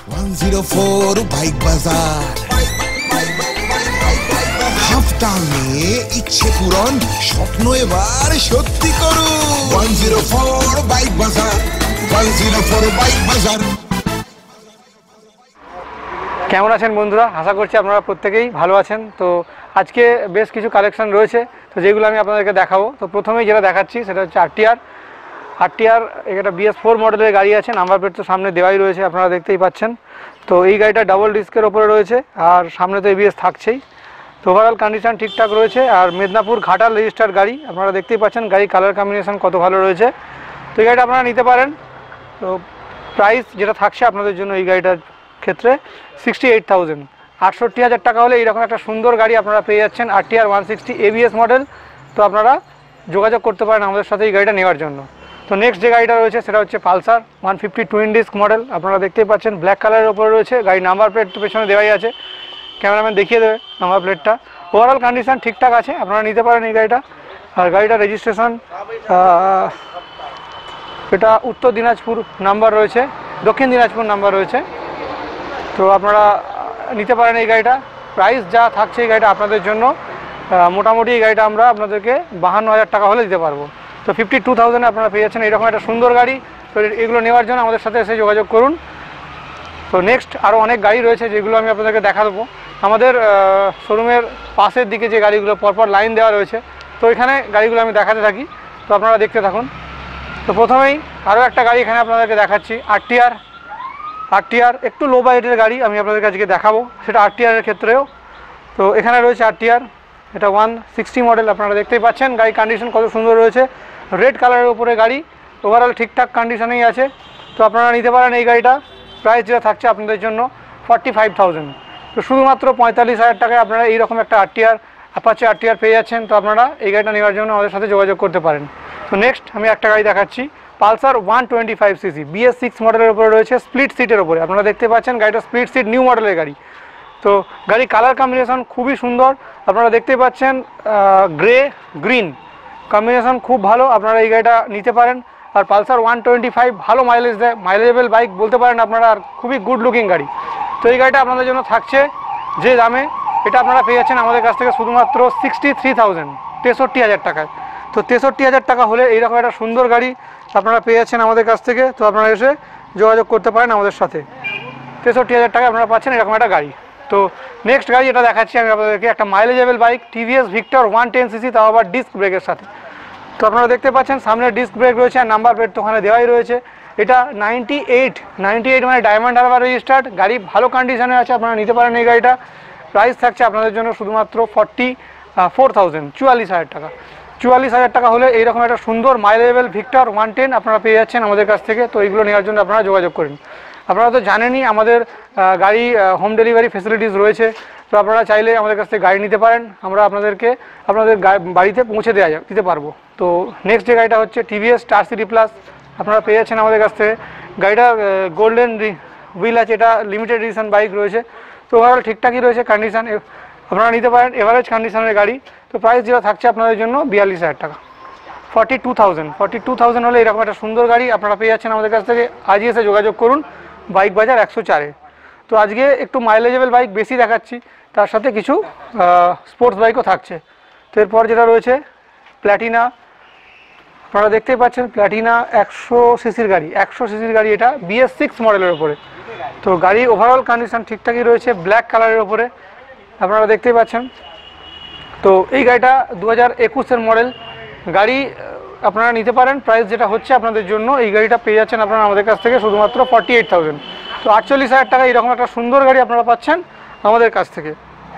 104 bike বাজার half টাইমে ইচ্ছে পূরণ স্বপ্ন এবার সত্যি করুন 104 বাইক বাজার 104 বাইক বাজার। কেমন আছেন বন্ধুরা? আশা করছি আপনারা প্রত্যেকেই ভালো আছেন। তো আজকে বেশ কিছু কালেকশন রয়েছে, তো যেগুলো আমি আপনাদেরকে দেখাবো। তো প্রথমেই যেটা দেখাচ্ছি সেটা হচ্ছে আরটিআর। এটা BS4 মডেলের গাড়ি আছে, নাম্বার প্লেট তো সামনে দেওয়াই রয়েছে, আপনারা দেখতেই পাচ্ছেন। তো এই গাড়িটা ডাবল ডিস্কের ওপরে রয়েছে, আর সামনে তো ABS থাকছেই। তো ওভারঅল কন্ডিশন ঠিকঠাক রয়েছে, আর মেদিনীপুর ঘাটাল রেজিস্টার্ড গাড়ি, আপনারা দেখতেই পাচ্ছেন। গাড়ির কালার কম্বিনেশন কত ভালো রয়েছে। তো এই গাড়িটা আপনারা নিতে পারেন। তো প্রাইস যেটা থাকছে আপনাদের জন্য এই গাড়িটার ক্ষেত্রে 68,000, 68,000 টাকা হলে এইরকম একটা সুন্দর গাড়ি আপনারা পেয়ে যাচ্ছেন। RTR 160 ABS model. তো আপনারা যোগাযোগ করতে পারেন আমাদের সাথে এই গাড়িটা নেওয়ার জন্য। তো নেক্সট যে গাড়িটা রয়েছে সেটা হচ্ছে পালসার 150 টুইন ডিস্ক মডেল, আপনারা দেখতেই পাচ্ছেন। ব্ল্যাক কালারের ওপরে রয়েছে, গাড়ির নাম্বার প্লেট তো পেছনে দেওয়াই আছে, ক্যামেরাম্যান দেখিয়ে দেবে নাম্বার প্লেটটা। ওভারঅল কন্ডিশন ঠিকঠাক আছে, আপনারা নিতে পারেন এই গাড়িটা। আর গাড়িটা রেজিস্ট্রেশন এটা উত্তর দিনাজপুর নাম্বার রয়েছে, দক্ষিণ দিনাজপুর নাম্বার রয়েছে। তো আপনারা নিতে পারেন এই গাড়িটা। প্রাইস যা থাকছে এই গাড়িটা আপনাদের জন্য মোটামুটি এই গাড়িটা আমরা আপনাদেরকে 52,000 টাকা হলে দিতে পারবো। তো 52,000 আপনারা পেয়ে যাচ্ছেন এরকম একটা সুন্দর গাড়ি। তো এগুলো নেওয়ার জন্য আমাদের সাথে এসে যোগাযোগ করুন। তো নেক্সট আরও অনেক গাড়ি রয়েছে যেগুলো আমি আপনাদেরকে দেখা দেবো। আমাদের শোরুমের পাশের দিকে যে গাড়িগুলো পরপর লাইন দেওয়া রয়েছে, তো এখানে গাড়িগুলো আমি দেখাতে থাকি, তো আপনারা দেখতে থাকুন। তো প্রথমেই আরও একটা গাড়ি এখানে আপনাদেরকে দেখাচ্ছি, আরটিআর একটু লো বাজেটের গাড়ি আমি আপনাদের কাছে দেখাবো, সেটা আরটিআরের ক্ষেত্রেও। তো এখানে রয়েছে আরটিআর, এটা 160 মডেল, আপনারা দেখতেই পাচ্ছেন। গাড়ির কন্ডিশন কত সুন্দর রয়েছে, রেড কালারের উপরে গাড়ি, ওভারঅল ঠিকঠাক কন্ডিশনেই আছে। তো আপনারা নিতে পারেন এই গাড়িটা। প্রাইস যেটা থাকছে আপনাদের জন্য 45,000। তো শুধুমাত্র 45,000 টাকায় আপনারা এইরকম একটা অ্যাপাচে আরটিআর পেয়ে যাচ্ছেন। তো আপনারা এই গাড়িটা নেওয়ার জন্য আমাদের সাথে যোগাযোগ করতে পারেন। তো নেক্সট আমি একটা গাড়ি দেখাচ্ছি, পালসার 125cc BS6 মডেলের উপরে রয়েছে, স্প্লিট সিটের উপরে, আপনারা দেখতে পাচ্ছেন। গাড়িটা স্প্লিট সিট নিউ মডেলের গাড়ি। তো গাড়ির কালার কম্বিনেশন খুবই সুন্দর, আপনারা দেখতে পাচ্ছেন। গ্রে গ্রিন কম্বিনেশন খুব ভালো, আপনারা এই গাড়িটা নিতে পারেন। আর পালসার 125 ভালো মাইলেজ দেয়, মাইলেজেবল বাইক বলতে পারেন আপনারা, আর খুবই গুড লুকিং গাড়ি। তো এই গাড়িটা আপনাদের জন্য থাকছে যে দামে, এটা আপনারা পেয়ে যাচ্ছেন আমাদের কাছ থেকে শুধুমাত্র 63,000, 63,000 টাকায়। তো 63,000 টাকা হলে এইরকম একটা সুন্দর গাড়ি আপনারা পেয়ে যাচ্ছেন আমাদের কাছ থেকে। তো আপনারা এসে যোগাযোগ করতে পারেন আমাদের সাথে। 63,000 টাকা আপনারা পাচ্ছেন এরকম একটা গাড়ি। তো নেক্সট গাড়ি যেটা দেখাচ্ছি আমি আপনাদেরকে, একটা মাইলেজেবল বাইক, TVS ভিক্টর 110cc, তাও আবার ডিস্ক ব্রেকের সাথে। তো আপনারা দেখতে পাচ্ছেন সামনে ডিস্ক ব্রেক রয়েছে, আর নাম্বার প্লেট তো ওখানে দেওয়াই রয়েছে। এটা 98 মানে ডায়মন্ড হারবার রেজিস্টার্ড গাড়ি, ভালো কন্ডিশনে আছে, আপনারা নিতে পারেন এই গাড়িটা। প্রাইস থাকছে আপনাদের জন্য শুধুমাত্র 44,000, 44,000 টাকা। 44,000 টাকা হলে এইরকম একটা সুন্দর মাইলেজেবল ভিক্টর 110 আপনারা পেয়ে যাচ্ছেন আমাদের কাছ থেকে। তো এইগুলো নেওয়ার জন্য আপনারা যোগাযোগ করুন। আপনারা তো জানেনই আমাদের গাড়ি হোম ডেলিভারি ফেসিলিটিস রয়েছে। তো আপনারা চাইলে আমাদের কাছ থেকে গাড়ি নিতে পারেন, আমরা আপনাদের বাড়িতে পৌঁছে দিতে পারবো। তো নেক্সট যে গাড়িটা হচ্ছে TVS স্টার সিটি প্লাস, আপনারা পেয়ে যাচ্ছেন আমাদের কাছ থেকে। গাড়িটা গোল্ডেন হুইল আছে, এটা লিমিটেড এডিশন বাইক রয়েছে। তো ওভারঅল ঠিকঠাকই রয়েছে কন্ডিশন, আপনারা নিতে পারেন এভারেজ কন্ডিশনের গাড়ি। তো প্রাইস যেটা থাকছে আপনাদের জন্য 42,000 টাকা, 42,000 হলে এরকম একটা সুন্দর গাড়ি আপনারা পেয়ে যাচ্ছেন আমাদের কাছ থেকে। আজই এসে যোগাযোগ করুন, বাইক বাজার 104-এ। তো আজকে একটু মাইলেজেবল বাইক বেশি দেখাচ্ছি, তার সাথে কিছু স্পোর্টস বাইকও থাকছে। তো এরপর যেটা রয়েছে প্ল্যাটিনা, আপনারা দেখতেই পাচ্ছেন। প্ল্যাটিনা 100cc গাড়ি, 100cc গাড়ি, এটা BS6 মডেলের ওপরে। তো গাড়ি ওভারঅল কন্ডিশন ঠিকঠাকই রয়েছে, ব্ল্যাক কালারের ওপরে, আপনারা দেখতেই পাচ্ছেন। তো এই গাড়িটা 2021-এর মডেল গাড়ি, আপনারা নিতে পারেন। প্রাইস যেটা হচ্ছে আপনাদের জন্য, এই গাড়িটা পেয়ে যাচ্ছেন আপনারা আমাদের কাছ থেকে শুধুমাত্র 48,000। তো 48,000 টাকা এরকম একটা সুন্দর গাড়ি আপনারা পাচ্ছেন আমাদের কাছ থেকে।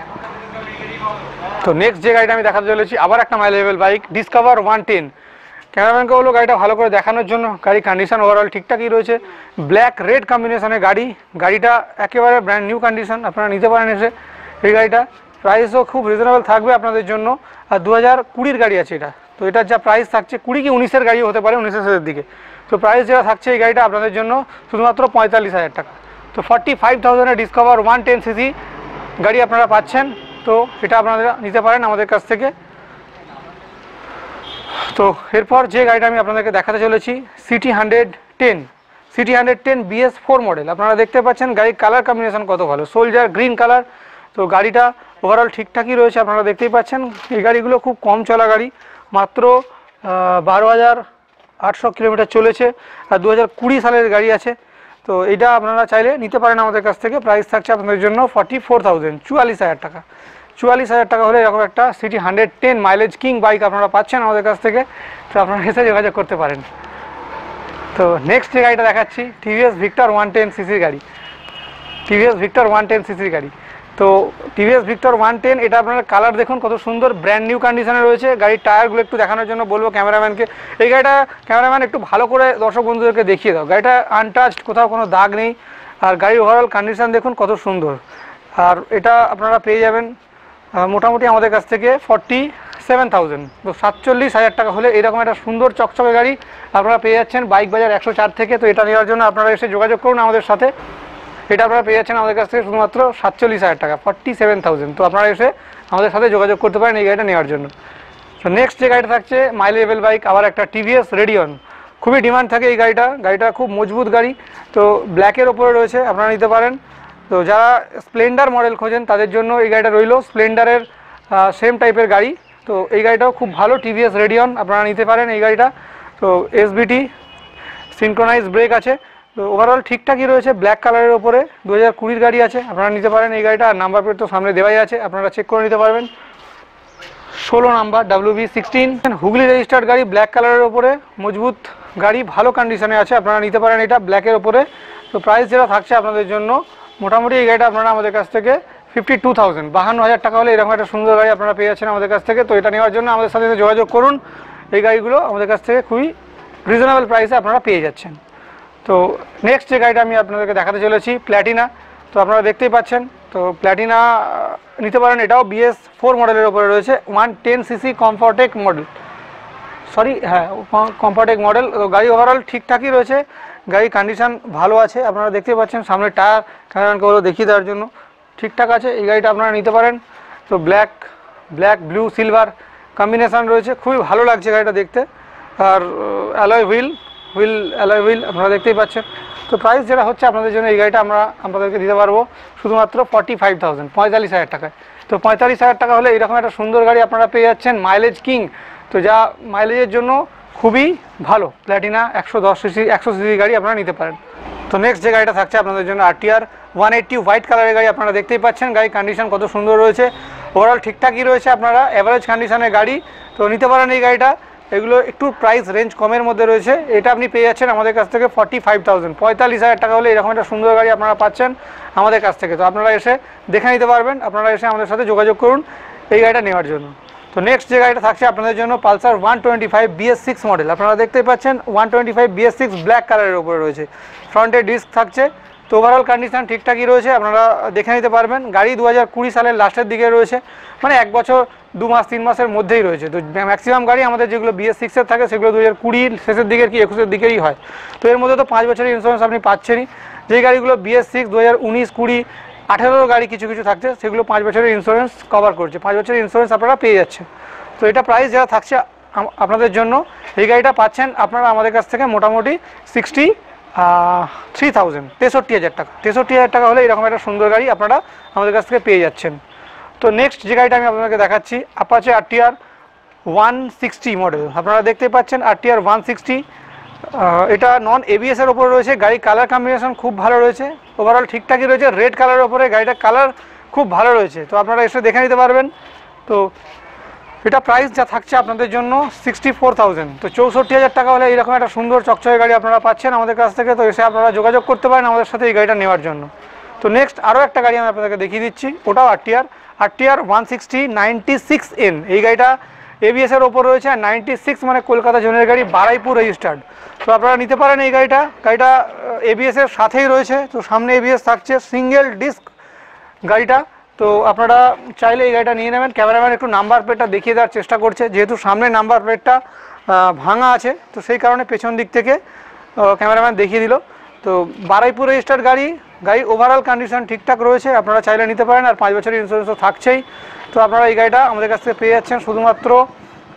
তো নেক্সট যে গাড়িটা আমি দেখাতে চলেছি, আবার একটা মাইলেজেবল বাইক, ডিসকভার 110। ক্যামেরাম্যানকে হলো গাড়িটা ভালো করে দেখানোর জন্য। গাড়ির কন্ডিশন ওভারঅল ঠিকঠাকই রয়েছে, ব্ল্যাক রেড কম্বিনেশনের গাড়ি, গাড়িটা একেবারে ব্র্যান্ড নিউ কন্ডিশন, আপনারা নিতে পারেন এসে এই গাড়িটা। প্রাইসও খুব রিজনেবল থাকবে আপনাদের জন্য। আর 2020-এর গাড়ি আছে এটা। তো এটার যা প্রাইস থাকছে, 20 কি 19-এর গাড়িও হতে পারে, 19-এর শেষের দিকে। তো প্রাইস যেটা থাকছে এই গাড়িটা আপনাদের জন্য শুধুমাত্র 45,000 টাকা। তো 45,000-এ ডিসকভার 110cc গাড়ি আপনারা পাচ্ছেন। তো এটা আপনারা নিতে পারেন আমাদের কাছ থেকে। তো এরপর যে গাড়িটা আমি আপনাদেরকে দেখাতে চলেছি, সিটি 110, সিটি 110 BS4 মডেল। আপনারা দেখতে পাচ্ছেন গাড়ির কালার কম্বিনেশন কত ভালো, সোলজার গ্রিন কালার। তো গাড়িটা ওভারঅল ঠিকঠাকই রয়েছে, আপনারা দেখতেই পাচ্ছেন। এই গাড়িগুলো খুব কম চলা গাড়ি, মাত্র 12,800 কিলোমিটার চলেছে, আর 2020 সালের গাড়ি আছে। তো এটা আপনারা চাইলে নিতে পারেন আমাদের কাছ থেকে। প্রাইস থাকছে আপনাদের জন্য 44,000, 44,000 টাকা। 44,000 টাকা হলে এরকম একটা সিটি 110 মাইলেজ কিং বাইক আপনারা পাচ্ছেন আমাদের কাছ থেকে। তো আপনারা এসে যোগাযোগ করতে পারেন। তো নেক্সট যে গাড়িটা দেখাচ্ছি টিভিএস ভিক্টর 110 সিসির গাড়ি। টিভিএস ভিক্টর 110 সিসির গাড়ি। তো টিভিএস ভিক্টর 110, এটা আপনারা কালার দেখুন কত সুন্দর, ব্র্যান্ড নিউ কন্ডিশনে রয়েছে। গাড়ির টায়ারগুলো একটু দেখানোর জন্য বলবো ক্যামেরাম্যানকে, এই গাড়িটা ক্যামেরাম্যান একটু ভালো করে দর্শক বন্ধুদেরকে দেখিয়ে দাও। গাড়িটা আনটাচড, কোথাও কোনো দাগ নেই, আর গাড়ির ওভারঅল কন্ডিশন দেখুন কত সুন্দর। আর এটা আপনারা পেয়ে যাবেন মোটামুটি আমাদের কাছ থেকে 47,000। তো 47,000 টাকা হলে এরকম একটা সুন্দর চকচকে গাড়ি আপনারা পেয়ে যাচ্ছেন বাইক বাজার 104 থেকে। তো এটা নেওয়ার জন্য আপনারা এসে যোগাযোগ করুন আমাদের সাথে। এটা আপনারা পেয়ে যাচ্ছেন আমাদের কাছ থেকে শুধুমাত্র 47,000 টাকা, 47,000। তো আপনারা এসে আমাদের সাথে যোগাযোগ করতে পারেন এই গাড়িটা নেওয়ার জন্য। তো নেক্সট যে গাড়িটা থাকছে মাইলেবল বাইক, আবার একটা টিভিএস রেডিয়ন। খুবই ডিমান্ড থাকে এই গাড়িটা খুব মজবুত গাড়ি। তো ব্ল্যাকের ওপরে রয়েছে, আপনারা নিতে পারেন। তো যারা স্প্লেন্ডার মডেল খোঁজেন তাদের জন্য এই গাড়িটা রইল, স্প্লেন্ডারের সেম টাইপের গাড়ি। তো এই গাড়িটাও খুব ভালো, টিভিএস রেডিয়ন, আপনারা নিতে পারেন এই গাড়িটা। তো এসবিটি সিনক্রোনাইজ ব্রেক আছে। তো ওভারঅল ঠিকঠাকই রয়েছে, ব্ল্যাক কালারের ওপরে 2020 গাড়ি আছে, আপনারা নিতে পারেন এই গাড়িটা। আর নাম্বার প্লেট তো সামনে দেওয়াই আছে, আপনারা চেক করে নিতে পারবেন। 16 নাম্বার WB16 হুগলি রেজিস্টার্ড গাড়ি, ব্ল্যাক কালারের ওপরে, মজবুত গাড়ি, ভালো কন্ডিশনে আছে, আপনারা নিতে পারেন এটা ব্ল্যাকের ওপরে। তো প্রাইস যেটা থাকছে আপনাদের জন্য মোটামুটি এই গাড়িটা আপনারা আমাদের কাছ থেকে 52,000, 52,000 টাকা হলে এরকম একটা সুন্দর গাড়ি আপনারা পেয়ে যাচ্ছেন আমাদের কাছ থেকে। তো এটা নেওয়ার জন্য আমাদের সাথে যোগাযোগ করুন। এই গাড়িগুলো আমাদের কাছ থেকে খুবই রিজনেবল প্রাইসে আপনারা পেয়ে যাচ্ছেন। তো নেক্সট যে গাড়িটা আমি আপনাদেরকে দেখাতে চলেছি প্ল্যাটিনা। তো আপনারা দেখতেই পাচ্ছেন, তো প্ল্যাটিনা নিতে পারেন, এটাও BS4 মডেলের ওপরে রয়েছে, 110cc কমফর্টেক মডেল, কমফর্টেক মডেল। তো গাড়ি ওভারঅল ঠিকঠাকই রয়েছে, গাড়ির কন্ডিশন ভালো আছে, আপনারা দেখতে পাচ্ছেন। সামনে টায়ার ক্যামেরাকে হলো দেখিয়ে দেওয়ার জন্য ঠিকঠাক আছে, এই গাড়িটা আপনারা নিতে পারেন। তো ব্ল্যাক ব্লু সিলভার কম্বিনেশান রয়েছে, খুবই ভালো লাগছে গাড়িটা দেখতে। আর অ্যালয় হুইল আপনারা দেখতেই পাচ্ছেন। তো প্রাইস যেটা হচ্ছে আপনাদের জন্য এই গাড়িটা আপনাদেরকে দিতে পারবো শুধুমাত্র 45,000, 45,000 টাকায়। তো 45,000 টাকা হলে এরকম একটা সুন্দর গাড়ি আপনারা পেয়ে যাচ্ছেন, মাইলেজ কিং। তো যা মাইলেজের জন্য খুবই ভালো, প্ল্যাটিনা 110cc গাড়ি আপনারা নিতে পারেন। তো নেক্সট যে গাড়িটা থাকছে আপনাদের জন্য RTR 180 হোয়াইট কালারের গাড়ি, আপনারা দেখতেই পাচ্ছেন গাড়ির কন্ডিশন কত সুন্দর রয়েছে, ওভারঅল ঠিকঠাকই রয়েছে, আপনারা অ্যাভারেজ কন্ডিশনের গাড়ি। তো নিতে পারেন এই গাড়িটা, এগুলো একটু প্রাইস রেঞ্জ কমের মধ্যে রয়েছে। এটা আপনি পেয়ে যাচ্ছেন আমাদের কাছ থেকে 45,000, 45,000 টাকা হলে এরকম একটা সুন্দর গাড়ি আপনারা পাচ্ছেন আমাদের কাছ থেকে। তো আপনারা এসে দেখে নিতে পারবেন, আপনারা এসে আমাদের সাথে যোগাযোগ করুন এই গাড়িটা নেওয়ার জন্য। তো নেক্সট যে গাড়িটা থাকছে আপনাদের জন্য পালসার 125 BS6 মডেল, আপনারা দেখতেই পাচ্ছেন 125 BS6 ব্ল্যাক কালারের উপরে রয়েছে, ফ্রন্টে ডিস্ক থাকছে। তো ওভারঅল কন্ডিশন ঠিকঠাকই রয়েছে, আপনারা দেখে নিতে পারবেন। গাড়ি 2020 সালের লাস্টের দিকে রয়েছে, মানে 1 বছর 2 মাস 3 মাসের মধ্যেই রয়েছে। তো ম্যাক্সিমাম গাড়ি আমাদের যেগুলো BS6-এর থাকে সেগুলো 2020 শেষের দিকের কি 21-এর দিকেই হয়। তো এর মধ্যে তো 5 বছরের ইন্স্যুরেন্স আপনি পাচ্ছেনই। যেই গাড়িগুলো BS6 2019, 20, 18 গাড়ি কিছু থাকছে সেগুলো 5 বছরের ইন্স্যুরেন্স কভার করছে, 5 বছরের ইন্স্যুরেন্স আপনারা পেয়ে যাচ্ছেন। তো এটা প্রাইস যারা থাকছে আপনাদের জন্য, এই গাড়িটা পাচ্ছেন আপনারা আমাদের কাছ থেকে মোটামুটি 63,000, 63,000 টাকা। 63,000 টাকা হলে এরকম একটা সুন্দর গাড়ি আপনারা আমাদের কাছ থেকে পেয়ে যাচ্ছেন। তো নেক্সট যে গাড়িটা আমি আপনাদেরকে দেখাচ্ছি আপাচে RTR 160 মডেল, আপনারা দেখতে পাচ্ছেন RTR 160। এটা নন ABS-এর ওপরে রয়েছে, গাড়ির কালার কম্বিনেশন খুব ভালো রয়েছে, ওভারঅল ঠিকঠাকই রয়েছে, রেড কালারের ওপরে গাড়িটার কালার খুব ভালো রয়েছে। তো আপনারা এসে দেখে নিতে পারবেন। তো এটা প্রাইস যা থাকছে আপনাদের জন্য 64,000। তো 64,000 টাকা হলে এইরকম একটা সুন্দর চকচকে গাড়ি আপনারা পাচ্ছেন আমাদের কাছ থেকে। তো এসে আপনারা যোগাযোগ করতে পারেন আমাদের সাথে এই গাড়িটা নেওয়ার জন্য। তো নেক্সট আরও একটা গাড়ি আমি আপনাদেরকে দেখিয়ে দিচ্ছি, ওটাও RTR 160 96N। এই গাড়িটা ABS-এর ওপর রয়েছে, আর 96 মানে কলকাতা জোনের গাড়ি, বারাইপুর রেজিস্টার্ড। তো আপনারা নিতে পারেন এই গাড়িটা ABS-এর সাথেই রয়েছে। তো সামনে ABS থাকছে, সিঙ্গেল ডিস্ক গাড়িটা। তো আপনারা চাইলে এই গাড়িটা নিয়ে নেবেন। ক্যামেরাম্যান একটু নাম্বার প্লেটটা দেখিয়ে দেওয়ার চেষ্টা করছে, যেহেতু সামনে নাম্বার প্লেটটা ভাঙা আছে তো সেই কারণে পেছন দিক থেকে ক্যামেরাম্যান দেখিয়ে দিল। তো বারাইপুর রেজিস্টার্ড গাড়ি ওভারঅল কন্ডিশন ঠিকঠাক রয়েছে, আপনারা চাইলে নিতে পারেন। আর 5 বছরের ইন্স্যুরেন্স তো থাকছেই। তো আপনারা এই গাড়িটা আমাদের কাছ থেকে পেয়ে যাচ্ছেন শুধুমাত্র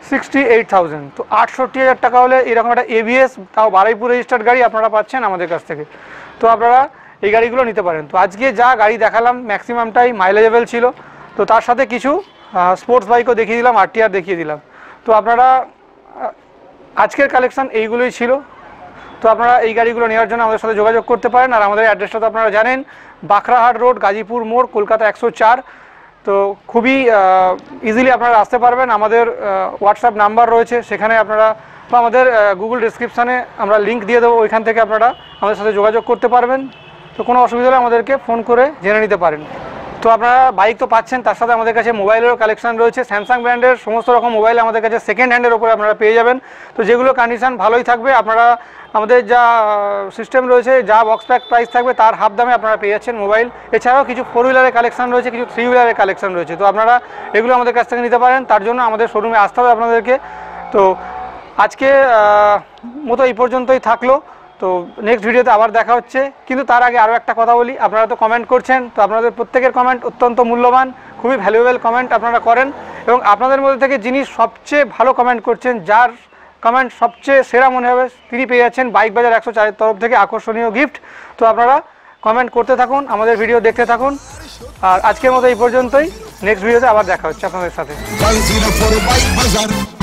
68,000। তো 68,000 টাকা হলে এরকম একটা ABS তাও বারুইপুর রেজিস্টার্ড গাড়ি আপনারা পাচ্ছেন আমাদের কাছ থেকে। তো আপনারা এই গাড়িগুলো নিতে পারেন। তো আজকে যা গাড়ি দেখালাম ম্যাক্সিমামটাই মাইলেজেবল ছিল। তো তার সাথে কিছু স্পোর্টস বাইকও দেখিয়ে দিলাম, RTR দেখিয়ে দিলাম। তো আপনারা আজকের কালেকশান এইগুলোই ছিল। তো আপনারা এই গাড়িগুলো নেওয়ার জন্য আমাদের সাথে যোগাযোগ করতে পারেন। আর আমাদের অ্যাড্রেসটা তো আপনারা জানেন, বাখরাহাট রোড, গাজীপুর মোড়, কলকাতা 104। তো খুবই ইজিলি আপনারা আসতে পারবেন। আমাদের হোয়াটসঅ্যাপ নাম্বার রয়েছে, সেখানে আপনারা বা আমাদের গুগল ডিসক্রিপশানে আমরা লিঙ্ক দিয়ে দেবো, ওইখান থেকে আপনারা আমাদের সাথে যোগাযোগ করতে পারবেন। তো কোনো অসুবিধা হলে আমাদেরকে ফোন করে জেনে নিতে পারেন। তো আপনারা বাইক তো পাচ্ছেন, তার সাথে আমাদের কাছে মোবাইলেরও কালেকশন রয়েছে। স্যামসাং ব্র্যান্ডের সমস্ত রকম মোবাইল আমাদের কাছে সেকেন্ড হ্যান্ডের ওপরে আপনারা পেয়ে যাবেন। তো যেগুলো কন্ডিশন ভালোই থাকবে, আপনারা আমাদের যা সিস্টেম রয়েছে, যা বক্স প্যাক প্রাইস থাকবে তার হাফ দামে আপনারা পেয়ে যাচ্ছেন মোবাইল। এছাড়াও কিছু 4 হুইলারের কালেকশন রয়েছে, কিছু 3 হুইলারের কালেকশন রয়েছে। তো আপনারা এগুলো আমাদের কাছ থেকে নিতে পারেন। তার জন্য আমাদের শোরুমে আসতে হবে আপনাদেরকে। তো আজকে মতো এই পর্যন্তই থাকলো। তো নেক্সট ভিডিওতে আবার দেখা হচ্ছে। কিন্তু তার আগে আরও একটা কথা বলি, আপনারা তো কমেন্ট করছেন, তো আপনাদের প্রত্যেকের কমেন্ট অত্যন্ত মূল্যবান, খুবই ভ্যালুয়েবল কমেন্ট আপনারা করেন। এবং আপনাদের মধ্যে থেকে যিনি সবচেয়ে ভালো কমেন্ট করছেন, যার কমেন্ট সবচেয়ে সেরা মনে হবে, তিনি পেয়ে যাচ্ছেন বাইক বাজার 104 তরফ থেকে আকর্ষণীয় গিফট। তো আপনারা কমেন্ট করতে থাকুন, আমাদের ভিডিও দেখতে থাকুন। আর আজকের মতো এই পর্যন্তই। নেক্সট ভিডিওতে আবার দেখা হচ্ছে আপনাদের সাথে। 104 বাইক বাজার।